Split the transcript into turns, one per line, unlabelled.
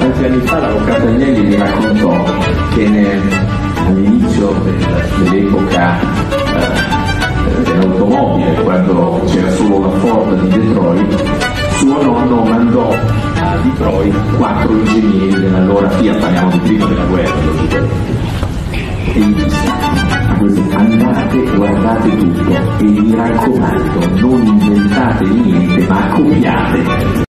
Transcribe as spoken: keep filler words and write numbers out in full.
tanti anni fa l'avvocato Agnelli mi raccontò che ne, all'inizio del, dell'epoca eh, dell'automobile, quando c'era solo la Ford di Detroit, suo nonno mandò a Detroit quattro ingegneri dell'allora Fiat, parliamo di prima della guerra, e gli disse: andate, guardate tutto e mi raccomando, non inventate niente ma copiate.